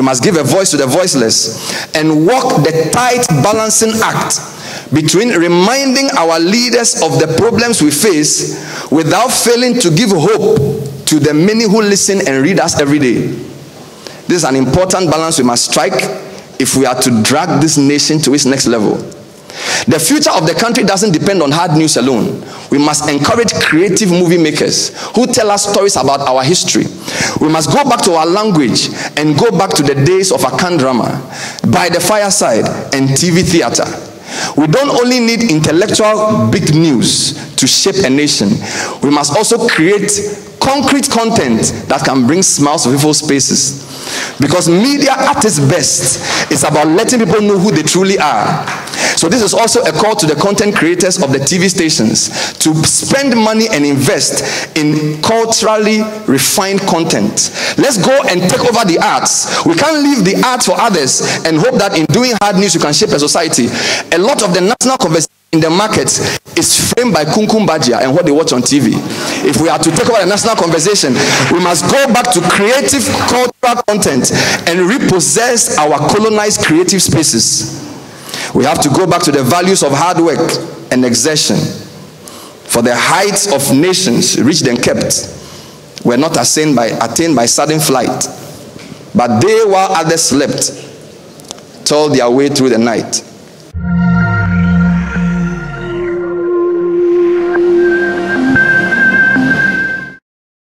must give a voice to the voiceless and walk the tight balancing act between reminding our leaders of the problems we face without failing to give hope to the many who listen and read us every day. This is an important balance we must strike if we are to drag this nation to its next level. The future of the country doesn't depend on hard news alone. We must encourage creative movie makers who tell us stories about our history. We must go back to our language and go back to the days of Akan drama, By the Fireside, and TV theater. We don't only need intellectual big news to shape a nation. We must also create concrete content that can bring smiles to people's faces. Because media at its best is about letting people know who they truly are. So this is also a call to the content creators of the TV stations to spend money and invest in culturally refined content. Let's go and take over the arts. We can't leave the arts for others and hope that in doing hard news you can shape a society. A lot of the national conversation in the market is framed by Kumkum Bajia and what they watch on TV. If we are to take over the national conversation, we must go back to creative cultural content and repossess our colonized creative spaces. We have to go back to the values of hard work and exertion. For the heights of nations reached and kept were not attained by sudden flight, but they, while others slept, toiled their way through the night.